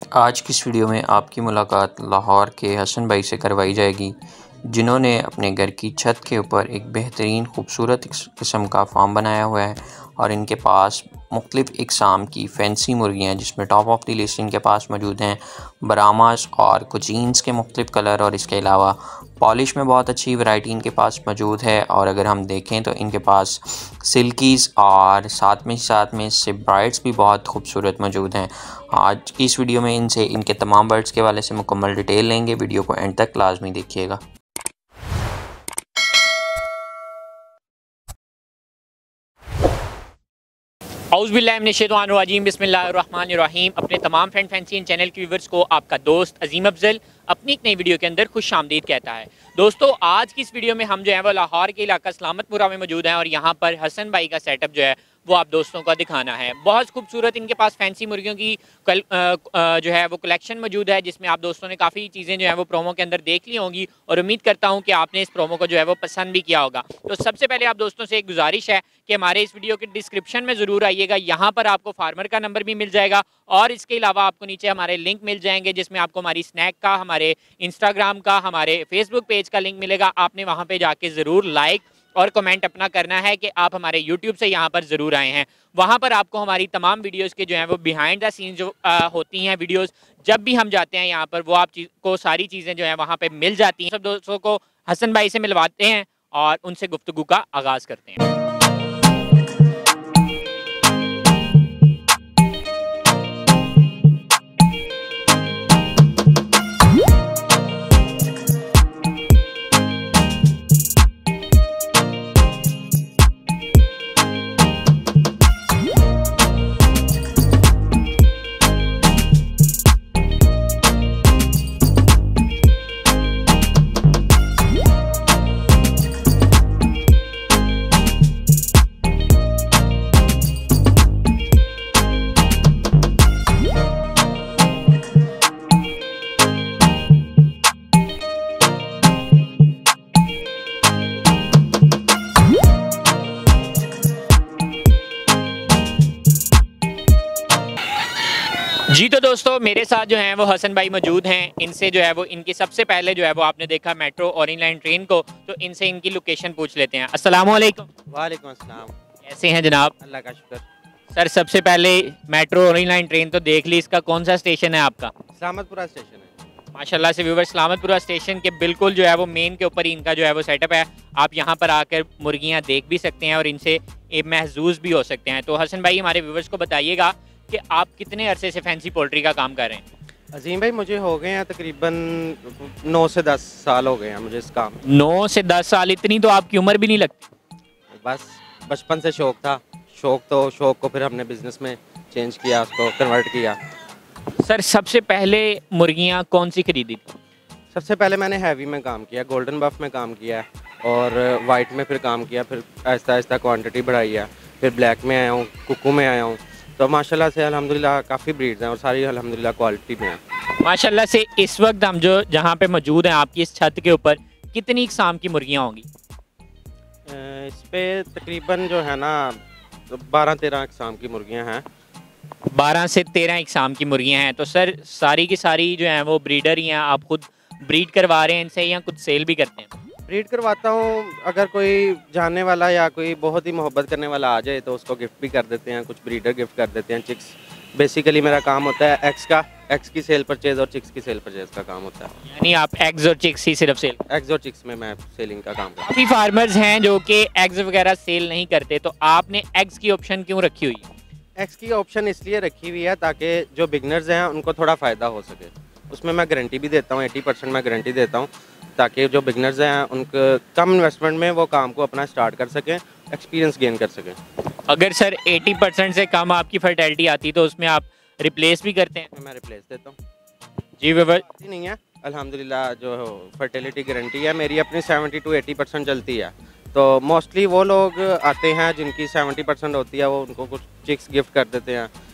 आज की इस वीडियो में आपकी मुलाकात लाहौर के हसन भाई से करवाई जाएगी, जिन्होंने अपने घर की छत के ऊपर एक बेहतरीन खूबसूरत किस्म का फार्म बनाया हुआ है और इनके पास मुख्तलिफ़ इक़साम की फ़ैंसी मुर्गियाँ, जिसमें टॉप ऑफ़ द लिस्ट इनके पास मौजूद हैं ब्रामास और कोचीन्स के मुख्तलिफ़ कलर, और इसके अलावा पॉलिश में बहुत अच्छी वैरायटी इनके पास मौजूद है। और अगर हम देखें तो इनके पास सिल्कीज़ और साथ में सिब्राइट्स भी बहुत खूबसूरत मौजूद हैं। आज की इस वीडियो में इनसे इनके तमाम बर्ड्स के हवाले से मुकम्मल डिटेल लेंगे। वीडियो को एंड तक लाजमी देखिएगा। औज़ुबिल्लाहिमिनश्शैतानिर्रजीम बिस्मिल्लाहिर्रहमानिर्रहीम। अपने तमाम फ्रेंड फैंसी चैनल के व्यूवर्स को आपका दोस्त अजीम अफजल अपनी एक नई वीडियो के अंदर खुश आमदीद कहता है। दोस्तों, आज की इस वीडियो में हम जो है वो लाहौर के इलाका सलामतपुरा में मौजूद हैं और यहाँ पर हसन भाई का सेटअप जो है वो आप दोस्तों को दिखाना है। बहुत खूबसूरत इनके पास फैंसी मुर्गियों की जो है वो कलेक्शन मौजूद है, जिसमें आप दोस्तों ने काफ़ी चीज़ें जो है वो प्रोमो के अंदर देख ली होंगी और उम्मीद करता हूँ कि आपने इस प्रोमो को जो है वो पसंद भी किया होगा। तो सबसे पहले आप दोस्तों से एक गुजारिश है कि हमारे इस वीडियो के डिस्क्रिप्शन में ज़रूर आइएगा। यहाँ पर आपको फार्मर का नंबर भी मिल जाएगा और इसके अलावा आपको नीचे हमारे लिंक मिल जाएंगे, जिसमें आपको हमारी स्नैक का, हमारे इंस्टाग्राम का, हमारे फेसबुक पेज का लिंक मिलेगा। आपने वहाँ पे जाके ज़रूर लाइक और कमेंट अपना करना है कि आप हमारे YouTube से यहाँ पर ज़रूर आए हैं। वहाँ पर आपको हमारी तमाम वीडियोस के जो हैं वो बिहाइंड द सीन जो होती हैं वीडियोस, जब भी हम जाते हैं यहाँ पर वो आपको सारी चीज़ें जो हैं वहाँ पे मिल जाती हैं। सब दोस्तों को हसन भाई से मिलवाते हैं और उनसे गुफ्तगू का आगाज़ करते हैं। जी तो दोस्तों, मेरे साथ जो हैं वो हसन भाई मौजूद हैं। इनसे जो है वो इनकी सबसे पहले जो है वो आपने देखा मेट्रो ऑरेंज लाइन ट्रेन को, तो इनसे इनकी लोकेशन पूछ लेते हैं। अस्सलाम वालेकुम। वालेकुम अस्सलाम। कैसे हैं जनाब? अल्लाह का शुक्र। सर, सबसे पहले मेट्रो ऑरेंज लाइन ट्रेन तो देख ली, इसका कौन सा स्टेशन है आपका? सलामतपुरा स्टेशन है। माशाल्लाह से व्यूवर, सलामतपुरा स्टेशन के बिल्कुल जो है वो मेन के ऊपर ही इनका जो है वो सेटअप है। आप यहाँ पर आकर मुर्गियाँ देख भी सकते हैं और इनसे महजूज भी हो सकते हैं। तो हसन भाई, हमारे व्यूवर्स को बताइएगा कि आप कितने अरसे से फैंसी पोल्ट्री का काम कर रहे हैं? अजीम भाई, मुझे हो गए हैं तकरीबन 9 से 10 साल हो गए हैं मुझे इस काम। 9 से 10 साल? इतनी तो आपकी उम्र भी नहीं लगती। बस बचपन से शौक था। शौक को फिर हमने बिजनेस में चेंज किया, उसको कन्वर्ट किया। सर, सबसे पहले मुर्गियाँ कौन सी खरीदी थी? सबसे पहले मैंने हैवी में काम किया, गोल्डन बफ में काम किया और वाइट में फिर काम किया, फिर आहिस्ता आहिस्ता क्वान्टिटी बढ़ाई है, फिर ब्लैक में आया हूँ, कुकू में आया हूँ। तो माशाल्लाह से अल्हम्दुलिल्लाह काफ़ी ब्रीड्स हैं और सारी अल्हम्दुलिल्लाह क्वालिटी में हैं। माशाल्लाह से इस वक्त हम जो जहाँ पे मौजूद हैं आपकी इस छत के ऊपर, कितनी इकसाम की मुर्गियाँ होंगी? इस पे तकरीबन जो है ना 12-13 इकसाम की मुर्गियाँ हैं। 12 से 13 इकसाम की मुर्गियाँ हैं। तो सर, सारी की सारी जो हैं वो ब्रीडर ही हैं? आप खुद ब्रीड करवा रहे हैं इनसे या कुछ सेल भी करते हैं? ब्रीड करवाता हूँ। अगर कोई जानने वाला या कोई बहुत ही मोहब्बत करने वाला आ जाए तो उसको गिफ्ट भी कर देते हैं, कुछ ब्रीडर गिफ्ट कर देते हैं। चिक्स बेसिकली मेरा काम होता है एग्स की सेल परचेज और चिक्स की सेल परचेज का काम होता है। यानी आप एग्स और चिक्स ही सिर्फ सेल? एग्स और चिक्स में मैं सेलिंग का काम करता हूँ। काफ़ी फार्मर्स हैं जो कि एग्स वगैरह सेल नहीं करते, तो आपने एग्स की ऑप्शन क्यों रखी हुई है? एग्स की ऑप्शन इसलिए रखी हुई है ताकि जो बिगनर्स हैं उनको थोड़ा फ़ायदा हो सके। उसमें मैं गारंटी भी देता हूँ, 80% मैं गारंटी देता हूँ, ताकि जो बिगनर्स हैं उनको कम इन्वेस्टमेंट में वो काम को अपना स्टार्ट कर सकें, एक्सपीरियंस गेन कर सकें। अगर सर 80% से कम आपकी फर्टिलिटी आती तो उसमें आप रिप्लेस भी करते हैं? मैं रिप्लेस देता हूँ जी। व्यूअर, नहीं है अल्हम्दुलिल्लाह, जो फर्टिलिटी गारंटी है मेरी अपनी 70 to 80% चलती है। तो मोस्टली वो लोग आते हैं जिनकी 70% होती है, वो उनको कुछ चिक्स गिफ्ट कर देते हैं